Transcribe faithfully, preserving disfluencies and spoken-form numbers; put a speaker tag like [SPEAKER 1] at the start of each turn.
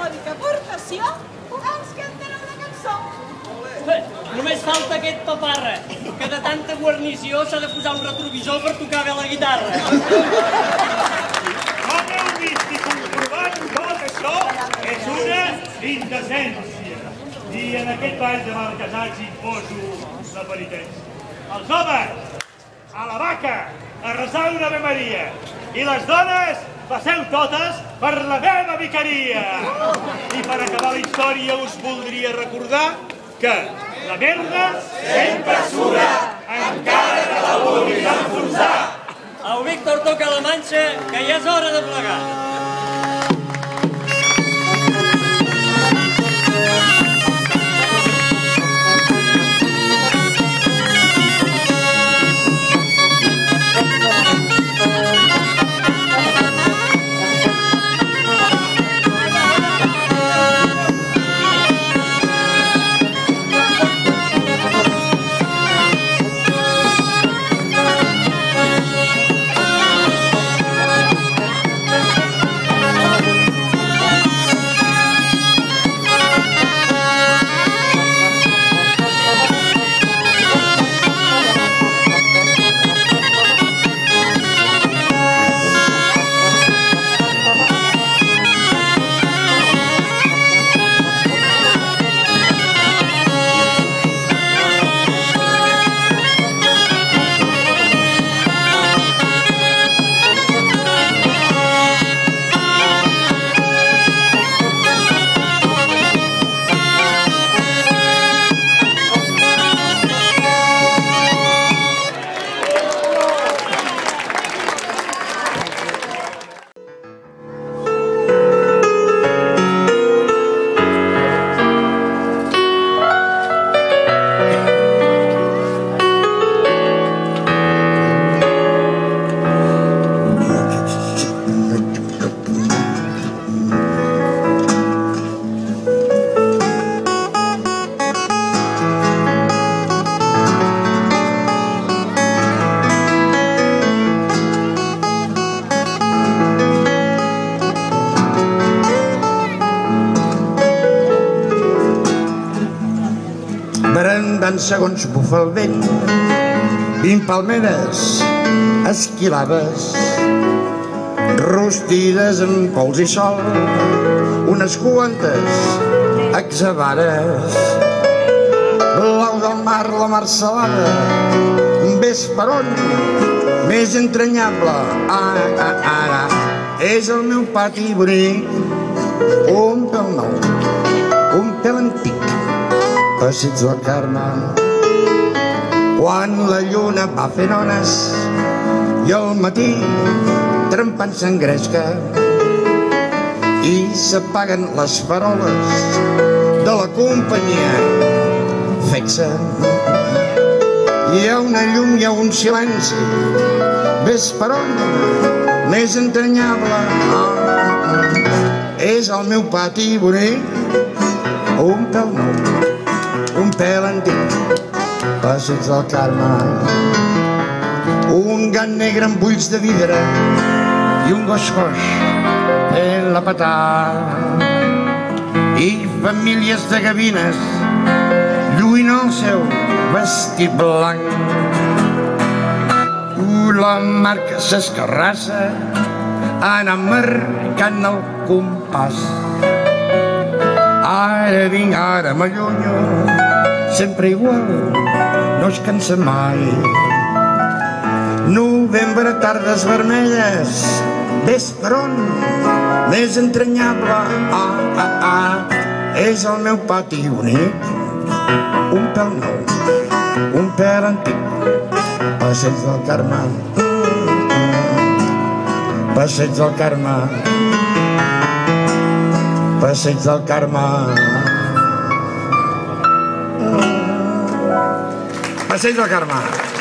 [SPEAKER 1] mòdica aportació, ens cantarà una cançó.
[SPEAKER 2] Només falta aquest paparra, que de tanta guarnició s'ha de posar un retrovisor per tocar bé la guitarra.
[SPEAKER 3] Com heu vist i comprovant, tot això és una indecència. I en aquest ball de Malcasats imposo la penitència. Els homes, a la vaca, a resar una Ave Maria. I les dones, passeu totes per la meva vicaria. I per acabar la història us voldria recordar que la merda sempre sura, encara que la vulguis enfonsar.
[SPEAKER 2] El Víctor toca la manxa, que ja és hora de plegar.
[SPEAKER 4] Brandant segons bufa el vent, vint palmeres esquilades, rostides en pols i sol, unes quantes exavares. Blau del mar, la mar salada, ves per on, més entranyable. Ara, ara, és el meu pati bonic, un pèl nou, un pèl antic, passeig del Carme. Quan la lluna va fent ones i al matí trempant s'engresca i s'apaguen les faroles de la companyia fixa. Hi ha una llum, hi ha un silenci, ves per on, més entranyable. És el meu pati bonic, un pèl nou, un pèl antic, passeig del Carme. Un gat negre amb ulls de vidre i un gos coix fent la patà. I famílies de gavines lluint el seu vestit blanc. La marca s'escarrassa anar marcant el compàs. Ara vinc, ara m'allunyo, sempre igual, no es cansa mai. Novembre, tardes vermelles, ves per on, més entranyable. Ah, ah, ah, és el meu pati bonic, un pèl nou, un pèl antic, passeig del Carme, passeig del Carme, passeig del Carme, passeig del Carme.